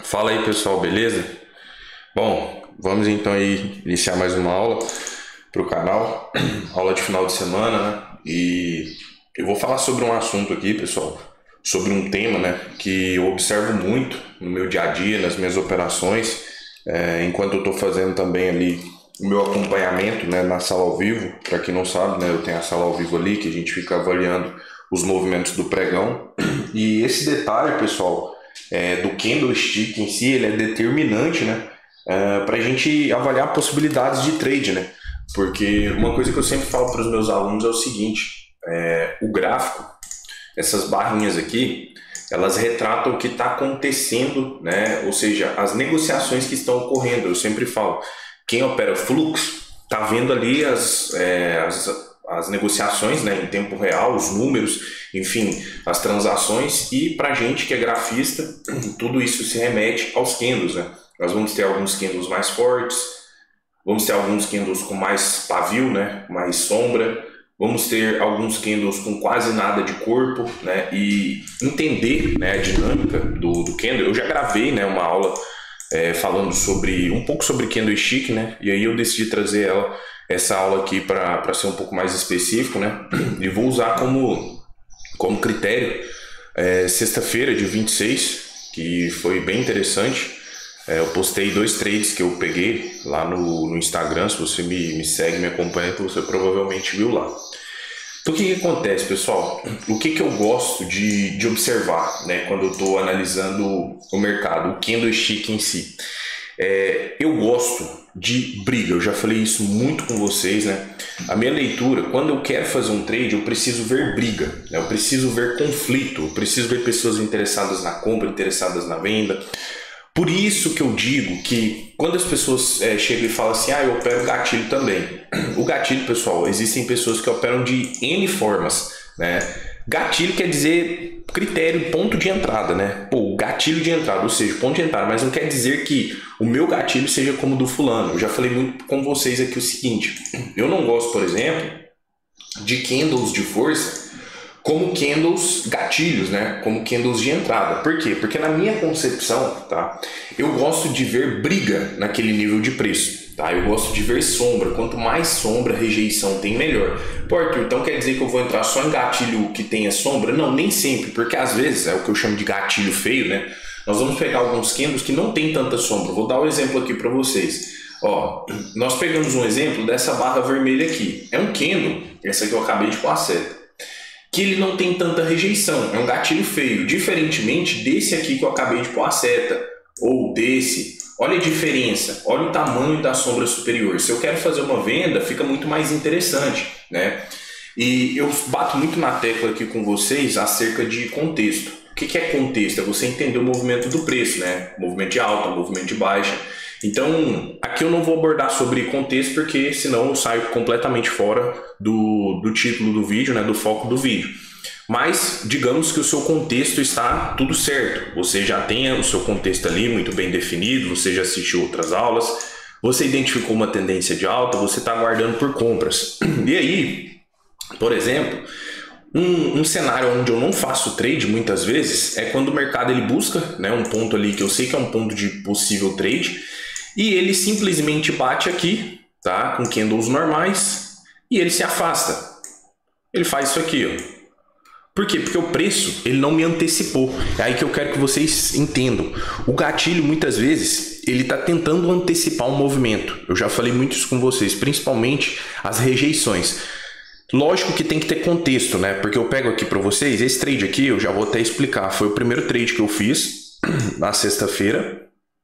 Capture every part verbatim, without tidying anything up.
Fala aí pessoal, beleza? Bom, vamos então aí iniciar mais uma aula para o canal, aula de final de semana, né? E eu vou falar sobre um assunto aqui, pessoal, sobre um tema, né, que eu observo muito no meu dia a dia, nas minhas operações, é, enquanto eu estou fazendo também ali o meu acompanhamento, né, na sala ao vivo. Para quem não sabe, né, eu tenho a sala ao vivo ali que a gente fica avaliando os movimentos do pregão. E esse detalhe, pessoal, é, do candlestick em si, ele é determinante, né, é, para a gente avaliar possibilidades de trade, né? Porque uma coisa que eu sempre falo para os meus alunos é o seguinte: é, o gráfico, essas barrinhas aqui, elas retratam o que está acontecendo, né? Ou seja, as negociações que estão ocorrendo. Eu sempre falo, quem opera fluxo está vendo ali as, é, as, as negociações, né, em tempo real, os números, enfim, as transações. E para a gente que é grafista, tudo isso se remete aos candles, né? Nós vamos ter alguns candles mais fortes, vamos ter alguns candles com mais pavio, né, mais sombra. Vamos ter alguns candles com quase nada de corpo, né? E entender, né, a dinâmica do, do candle. Eu já gravei, né, uma aula é, falando sobre um pouco sobre candlestick, né? E aí eu decidi trazer ela, essa aula aqui para ser um pouco mais específico, né? E vou usar como, como critério é, sexta-feira, de vinte e seis, que foi bem interessante. É, eu postei dois trades que eu peguei lá no, no Instagram. Se você me, me segue, me acompanha, você provavelmente viu lá. Então o que, que acontece, pessoal? O que, que eu gosto de, de observar, né, quando eu estou analisando o mercado, o candlestick em si? É, eu gosto de briga. Eu já falei isso muito com vocês, né? A minha leitura, quando eu quero fazer um trade, eu preciso ver briga, né? Eu preciso ver conflito, eu preciso ver pessoas interessadas na compra, interessadas na venda. Por isso que eu digo que quando as pessoas é, chegam e falam assim, ah, eu opero gatilho também. O gatilho, pessoal, existem pessoas que operam de N formas, né? Gatilho quer dizer critério, ponto de entrada, né? Pô, gatilho de entrada, ou seja, ponto de entrada, mas não quer dizer que o meu gatilho seja como o do fulano. Eu já falei muito com vocês aqui o seguinte: eu não gosto, por exemplo, de candles de força como candles gatilhos, né? Como candles de entrada. Por quê? Porque na minha concepção, tá, eu gosto de ver briga naquele nível de preço, tá? Eu gosto de ver sombra. Quanto mais sombra, rejeição tem, melhor. Pô, Arthur, então quer dizer que eu vou entrar só em gatilho que tenha sombra? Não, nem sempre, porque às vezes é o que eu chamo de gatilho feio, né? Nós vamos pegar alguns candles que não tem tanta sombra. Vou dar um exemplo aqui para vocês. Ó, nós pegamos um exemplo dessa barra vermelha aqui. É um candle, essa que eu acabei de pôr a seta, que ele não tem tanta rejeição, é um gatilho feio, diferentemente desse aqui que eu acabei de pôr a seta, ou desse. Olha a diferença, olha o tamanho da sombra superior. Se eu quero fazer uma venda, fica muito mais interessante, né? E eu bato muito na tecla aqui com vocês acerca de contexto. O que é contexto? É você entender o movimento do preço, né? Movimento de alta, movimento de baixa. Então, aqui eu não vou abordar sobre contexto, porque senão eu saio completamente fora do, do título do vídeo, né, do foco do vídeo. Mas, digamos que o seu contexto está tudo certo. Você já tem o seu contexto ali muito bem definido, você já assistiu outras aulas, você identificou uma tendência de alta, você está aguardando por compras. E aí, por exemplo, Um, um cenário onde eu não faço trade muitas vezes é quando o mercado ele busca, né, um ponto ali que eu sei que é um ponto de possível trade, e ele simplesmente bate aqui, tá, com candles normais, e ele se afasta. Ele faz isso aqui, ó. Por quê? Porque o preço ele não me antecipou. É aí que eu quero que vocês entendam. O gatilho muitas vezes ele está tentando antecipar um movimento. Eu já falei muito isso com vocês, principalmente as rejeições. Lógico que tem que ter contexto, né? Porque eu pego aqui para vocês, esse trade aqui eu já vou até explicar. Foi o primeiro trade que eu fiz na sexta-feira.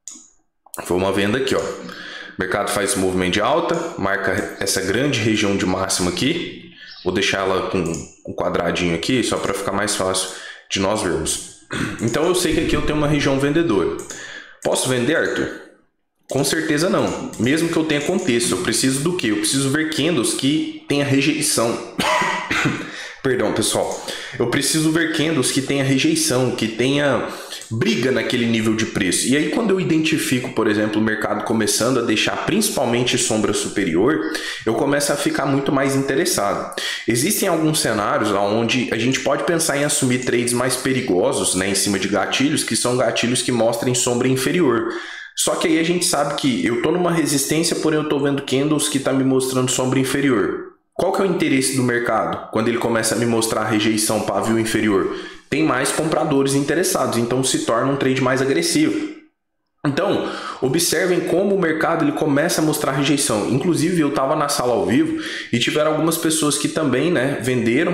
Foi uma venda aqui, ó. O mercado faz esse movimento de alta, marca essa grande região de máxima aqui. Vou deixar ela com um quadradinho aqui, só para ficar mais fácil de nós vermos. Então eu sei que aqui eu tenho uma região vendedora. Posso vender, Arthur? Com certeza não, mesmo que eu tenha contexto. Eu preciso do que? Eu preciso ver candles que tenha rejeição. Perdão, pessoal. Eu preciso ver candles que tenha rejeição, que tenha briga naquele nível de preço. E aí quando eu identifico, por exemplo, o mercado começando a deixar principalmente sombra superior, eu começo a ficar muito mais interessado. Existem alguns cenários onde a gente pode pensar em assumir trades mais perigosos, né, em cima de gatilhos, que são gatilhos que mostrem sombra inferior. Só que aí a gente sabe que eu estou numa resistência, porém eu estou vendo candles que está me mostrando sombra inferior. Qual que é o interesse do mercado quando ele começa a me mostrar rejeição pavio inferior? Tem mais compradores interessados, então se torna um trade mais agressivo. Então, observem como o mercado ele começa a mostrar rejeição. Inclusive, eu estava na sala ao vivo e tiveram algumas pessoas que também, né, venderam,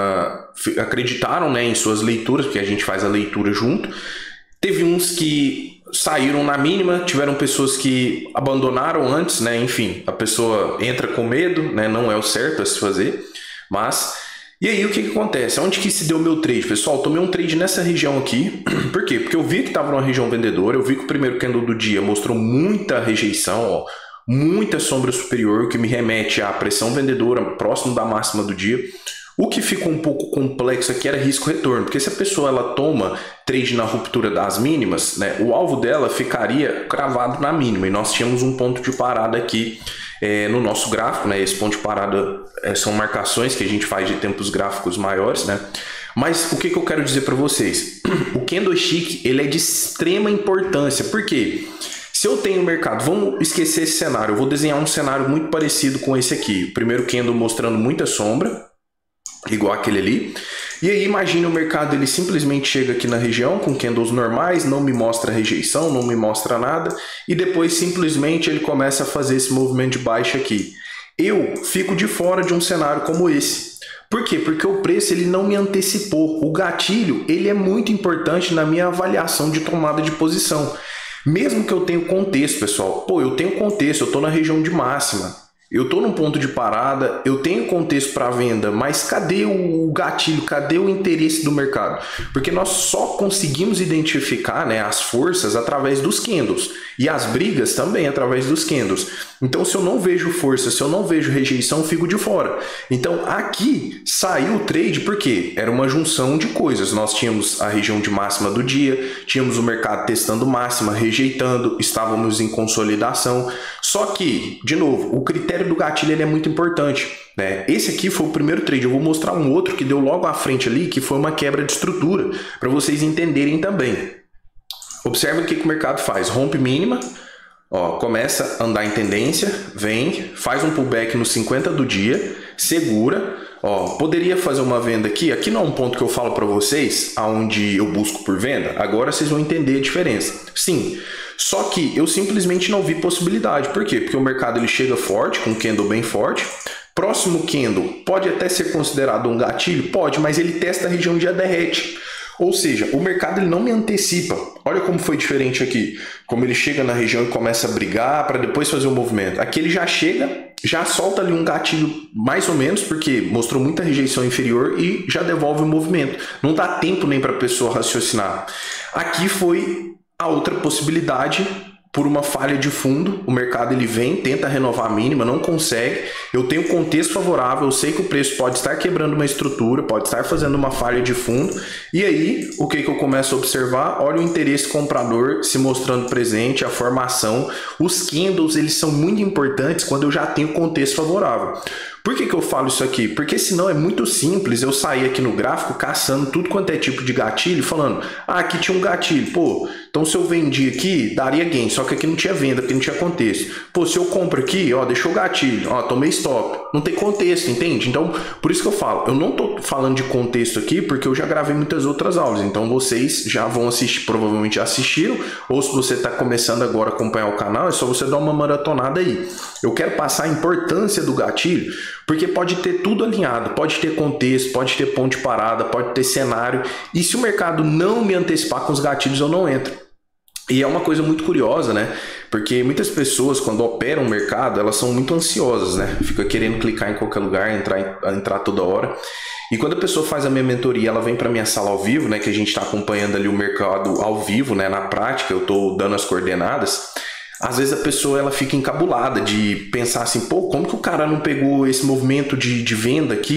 uh, acreditaram, né, em suas leituras, porque a gente faz a leitura junto. Teve uns que saíram na mínima, tiveram pessoas que abandonaram antes, né? Enfim, a pessoa entra com medo, né? Não é o certo a se fazer, mas... E aí o que que acontece? Onde que se deu o meu trade? Pessoal, tomei um trade nessa região aqui. Por quê? Porque eu vi que estava numa região vendedora, eu vi que o primeiro candle do dia mostrou muita rejeição, ó, muita sombra superior, o que me remete à pressão vendedora próximo da máxima do dia. O que ficou um pouco complexo aqui era risco-retorno, porque se a pessoa ela toma trade na ruptura das mínimas, né, o alvo dela ficaria cravado na mínima, e nós tínhamos um ponto de parada aqui é, no nosso gráfico, né, esse ponto de parada é, são marcações que a gente faz de tempos gráficos maiores, né, mas o que, que eu quero dizer para vocês? O candlestick ele é de extrema importância, por quê? Se eu tenho mercado, vamos esquecer esse cenário, eu vou desenhar um cenário muito parecido com esse aqui, o primeiro candle mostrando muita sombra, igual aquele ali. E aí imagina o mercado, ele simplesmente chega aqui na região com candles normais, não me mostra rejeição, não me mostra nada, e depois simplesmente ele começa a fazer esse movimento de baixa aqui. Eu fico de fora de um cenário como esse. Por quê? Porque o preço ele não me antecipou. O gatilho ele é muito importante na minha avaliação de tomada de posição. Mesmo que eu tenha contexto, pessoal. Pô, eu tenho contexto, eu estou na região de máxima. Eu estou num ponto de parada, eu tenho contexto para venda, mas cadê o gatilho, cadê o interesse do mercado? Porque nós só conseguimos identificar, né, as forças através dos candles e as brigas também através dos candles. Então, se eu não vejo força, se eu não vejo rejeição, fico de fora. Então, aqui saiu o trade porque era uma junção de coisas. Nós tínhamos a região de máxima do dia, tínhamos o mercado testando máxima, rejeitando, estávamos em consolidação. Só que, de novo, o critério do gatilho ele é muito importante, né? Esse aqui foi o primeiro trade. Eu vou mostrar um outro que deu logo à frente ali, que foi uma quebra de estrutura, para vocês entenderem também. Observe o que, que o mercado faz. Rompe mínima, ó, começa a andar em tendência, vem, faz um pullback no cinquenta do dia, segura. Ó, poderia fazer uma venda aqui. Aqui não é um ponto que eu falo para vocês, aonde eu busco por venda. Agora vocês vão entender a diferença. Sim, só que eu simplesmente não vi possibilidade. Por quê? Porque o mercado ele chega forte, com um candle bem forte. Próximo candle pode até ser considerado um gatilho? Pode, mas ele testa a região de derrete. Ou seja, o mercado ele não me antecipa. Olha como foi diferente aqui. Como ele chega na região e começa a brigar para depois fazer o movimento. Aqui ele já chega, já solta ali um gatilho mais ou menos, porque mostrou muita rejeição inferior e já devolve o movimento. Não dá tempo nem para a pessoa raciocinar. Aqui foi a outra possibilidade. Por uma falha de fundo, o mercado ele vem, tenta renovar a mínima, não consegue. Eu tenho contexto favorável, eu sei que o preço pode estar quebrando uma estrutura, pode estar fazendo uma falha de fundo. E aí, o que, que eu começo a observar? Olha o interesse comprador se mostrando presente, a formação. Os candles, eles são muito importantes quando eu já tenho contexto favorável. Por que, que eu falo isso aqui? Porque senão é muito simples eu sair aqui no gráfico caçando tudo quanto é tipo de gatilho, falando, ah, aqui tinha um gatilho, pô, então se eu vendi aqui, daria gain, só que aqui não tinha venda, porque não tinha contexto. Pô, se eu compro aqui, ó, deixou o gatilho, ó, tomei stop, não tem contexto, entende? Então, por isso que eu falo, eu não tô falando de contexto aqui, porque eu já gravei muitas outras aulas, então vocês já vão assistir, provavelmente já assistiram, ou se você está começando agora a acompanhar o canal, é só você dar uma maratonada aí. Eu quero passar a importância do gatilho, porque pode ter tudo alinhado, pode ter contexto, pode ter ponto de parada, pode ter cenário, e se o mercado não me antecipar com os gatilhos, eu não entro. E é uma coisa muito curiosa, né? Porque muitas pessoas, quando operam o mercado, elas são muito ansiosas, né? Fica querendo clicar em qualquer lugar, entrar, entrar toda hora. E quando a pessoa faz a minha mentoria, ela vem para minha sala ao vivo, né? Que a gente está acompanhando ali o mercado ao vivo, né? Na prática, eu estou dando as coordenadas. Às vezes a pessoa ela fica encabulada de pensar assim, pô, como que o cara não pegou esse movimento de, de venda aqui?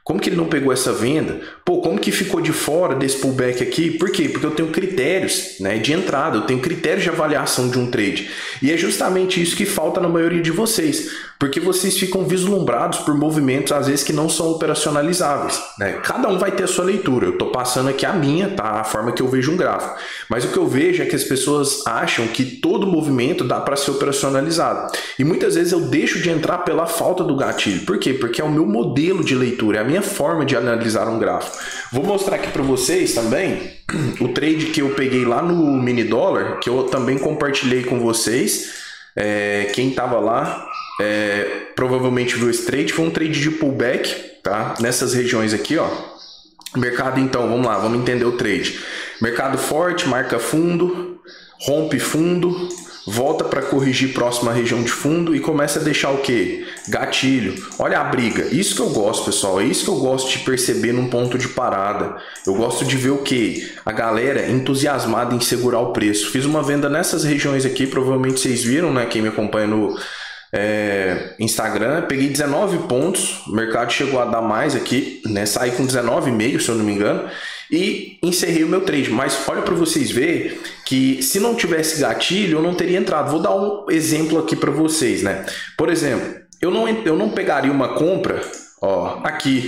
Como que ele não pegou essa venda? Pô, como que ficou de fora desse pullback aqui? Por quê? Porque eu tenho critérios, né, de entrada, eu tenho critérios de avaliação de um trade. E é justamente isso que falta na maioria de vocês, porque vocês ficam vislumbrados por movimentos, às vezes, que não são operacionalizáveis, né? Cada um vai ter a sua leitura. Eu estou passando aqui a minha, tá? A forma que eu vejo um gráfico. Mas o que eu vejo é que as pessoas acham que todo movimento dá para ser operacionalizado. E muitas vezes eu deixo de entrar pela falta do gatilho. Por quê? Porque é o meu modelo de leitura, é a minha forma de analisar um gráfico. Vou mostrar aqui para vocês também o trade que eu peguei lá no mini dólar, que eu também compartilhei com vocês. É, quem estava lá é, provavelmente viu esse trade. Foi um trade de pullback, tá? Nessas regiões aqui, ó. Mercado, então, vamos lá, vamos entender o trade. Mercado forte, marca fundo, rompe fundo, volta para corrigir próxima região de fundo e começa a deixar o que? Gatilho. Olha a briga. Isso que eu gosto, pessoal. É isso que eu gosto de perceber num ponto de parada. Eu gosto de ver o que? A galera entusiasmada em segurar o preço. Fiz uma venda nessas regiões aqui, provavelmente vocês viram, né? Quem me acompanha no é, Instagram. Peguei dezenove pontos. O mercado chegou a dar mais aqui, né? Saí com dezenove vírgula cinco, se eu não me engano. E encerrei o meu trade, mas olha para vocês verem que se não tivesse gatilho eu não teria entrado. Vou dar um exemplo aqui para vocês, né? Por exemplo, eu não, eu não pegaria uma compra, ó, aqui.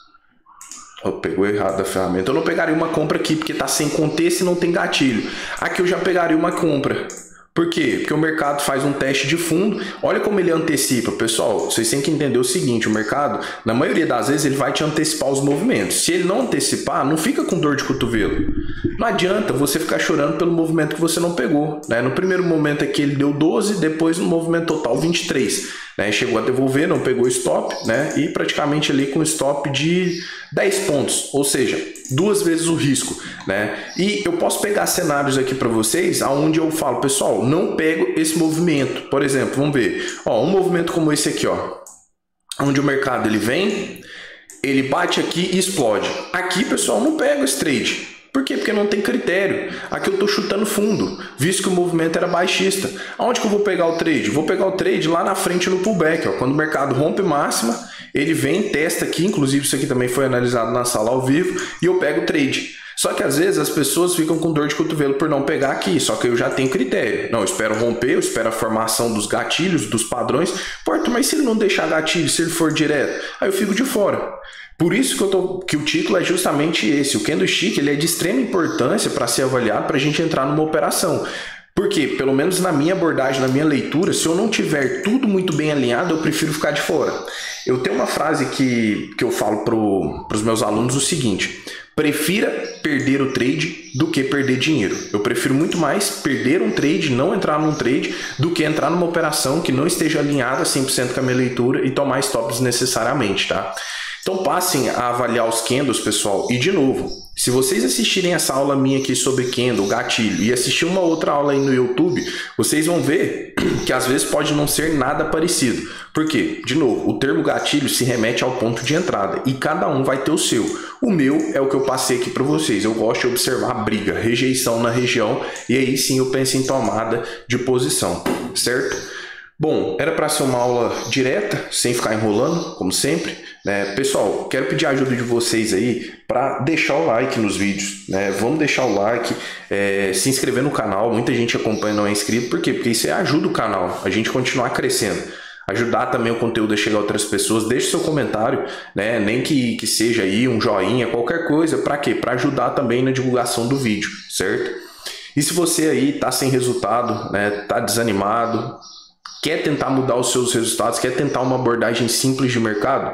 Oh, pegou errado a ferramenta. Eu não pegaria uma compra aqui porque está sem contexto e não tem gatilho. Aqui eu já pegaria uma compra. Por quê? Porque o mercado faz um teste de fundo. Olha como ele antecipa. Pessoal, vocês têm que entender o seguinte. O mercado, na maioria das vezes, ele vai te antecipar os movimentos. Se ele não antecipar, não fica com dor de cotovelo. Não adianta você ficar chorando pelo movimento que você não pegou, né? No primeiro momento aqui ele deu doze, depois no movimento total vinte e três. Né? Chegou a devolver, não pegou stop, né? E praticamente ali com stop de dez pontos. Ou seja, duas vezes o risco, né? E eu posso pegar cenários aqui para vocês aonde eu falo, pessoal, não pego esse movimento. Por exemplo, vamos ver, ó, um movimento como esse aqui, ó, onde o mercado ele vem, ele bate aqui e explode. Aqui, pessoal, não pego esse trade. Por quê? Porque não tem critério. Aqui eu estou chutando fundo, visto que o movimento era baixista. Aonde que eu vou pegar o trade? Vou pegar o trade lá na frente no pullback, ó, quando o mercado rompe máxima, ele vem, testa aqui, inclusive isso aqui também foi analisado na sala ao vivo, e eu pego o trade. Só que às vezes as pessoas ficam com dor de cotovelo por não pegar aqui, só que eu já tenho critério. Não, eu espero romper, eu espero a formação dos gatilhos, dos padrões. Porto, mas se ele não deixar gatilho, se ele for direto, aí eu fico de fora. Por isso que, eu tô, que o título é justamente esse. O candlestick ele é de extrema importância para ser avaliado, para a gente entrar numa operação. Porque, pelo menos na minha abordagem, na minha leitura, se eu não tiver tudo muito bem alinhado, eu prefiro ficar de fora. Eu tenho uma frase que, que eu falo para os meus alunos o seguinte: prefira perder o trade do que perder dinheiro. Eu prefiro muito mais perder um trade, não entrar num trade, do que entrar numa operação que não esteja alinhada cem por cento com a minha leitura e tomar stops desnecessariamente, tá? Então passem a avaliar os candles, pessoal. E de novo, se vocês assistirem essa aula minha aqui sobre candle, gatilho, e assistir uma outra aula aí no YouTube, vocês vão ver que às vezes pode não ser nada parecido. Por quê? De novo, o termo gatilho se remete ao ponto de entrada e cada um vai ter o seu. O meu é o que eu passei aqui para vocês. Eu gosto de observar a briga, rejeição na região, e aí sim eu penso em tomada de posição, certo? Bom, era para ser uma aula direta, sem ficar enrolando, como sempre, né? Pessoal, quero pedir a ajuda de vocês aí para deixar o like nos vídeos, né? Vamos deixar o like, é, se inscrever no canal. Muita gente acompanha e não é inscrito. Por quê? Porque isso ajuda o canal, a gente continuar crescendo. Ajudar também o conteúdo a chegar a outras pessoas. Deixe seu comentário, né? Nem que, que seja aí um joinha, qualquer coisa. Para quê? Para ajudar também na divulgação do vídeo, certo? E se você aí tá sem resultado, né? Tá desanimado, quer tentar mudar os seus resultados, quer tentar uma abordagem simples de mercado,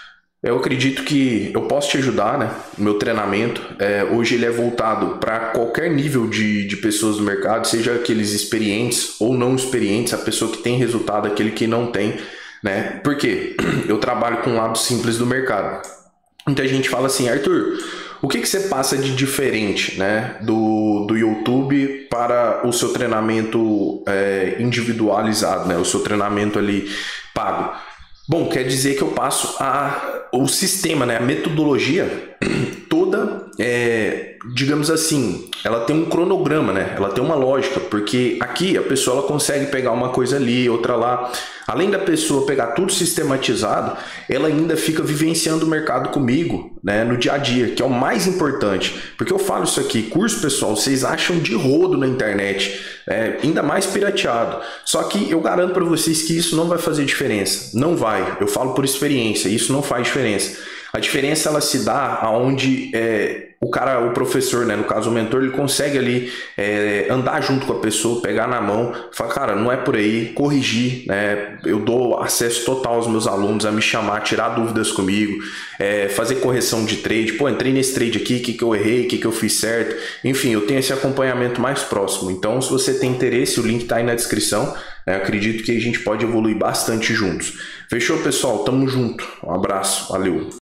eu acredito que eu posso te ajudar, né? O meu treinamento, é, hoje ele é voltado para qualquer nível de, de pessoas do mercado, seja aqueles experientes ou não experientes, a pessoa que tem resultado, aquele que não tem, né? Por quê? Eu trabalho com o lado simples do mercado. Muita gente fala assim, Arthur, o que, que você passa de diferente, né, do, do YouTube para o seu treinamento é, individualizado, né, o seu treinamento ali pago? Bom, quer dizer que eu passo a o sistema, né, a metodologia toda, é, digamos assim, ela tem um cronograma, né? Ela tem uma lógica, porque aqui a pessoa ela consegue pegar uma coisa ali, outra lá. Além da pessoa pegar tudo sistematizado, ela ainda fica vivenciando o mercado comigo, né, no dia a dia, que é o mais importante. Porque eu falo isso aqui, curso, pessoal, vocês acham de rodo na internet, é, ainda mais pirateado. Só que eu garanto para vocês que isso não vai fazer diferença. Não vai. Eu falo por experiência, isso não faz diferença. A diferença ela se dá aonde é, o cara, o professor, né, no caso o mentor, ele consegue ali é, andar junto com a pessoa, pegar na mão, falar, cara, não é por aí, corrigir, né? Eu dou acesso total aos meus alunos a me chamar, tirar dúvidas comigo, é, fazer correção de trade, pô, entrei nesse trade aqui, o que, que eu errei, o que, que eu fiz certo, enfim, eu tenho esse acompanhamento mais próximo. Então, se você tem interesse, o link está aí na descrição. Eu acredito que a gente pode evoluir bastante juntos. Fechou, pessoal? Tamo junto. Um abraço. Valeu.